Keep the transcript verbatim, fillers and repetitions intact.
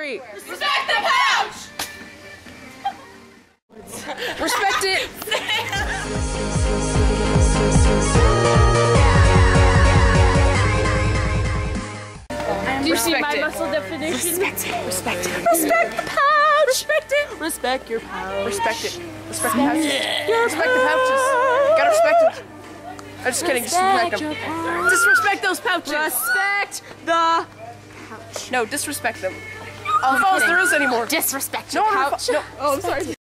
three. Respect the pouch! Respect it. Do you see Respect my it. muscle definition? Respect it. Respect it. Respect the pouch! Respect it. Respect your pouch. Respect it. Respect the pouches. Respect the pouches. Gotta respect them. I'm just kidding. Disrespect them. Disrespect those pouches. Respect the No, disrespect them. I'll follow through anymore. disrespect No your one pouch. No. Oh, I'm sorry.